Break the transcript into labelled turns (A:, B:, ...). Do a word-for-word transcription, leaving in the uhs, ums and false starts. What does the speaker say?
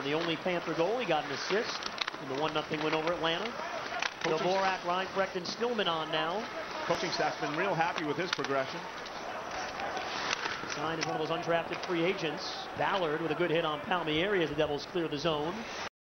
A: The only Panther goal, he got an assist in the one nothing win over Atlanta. Dvorak, Reinfrecht, and Stillman on now.
B: Coaching staff's been real happy with his progression.
A: Signed as one of those undrafted free agents. Ballard with a good hit on Palmieri as the Devils clear the zone.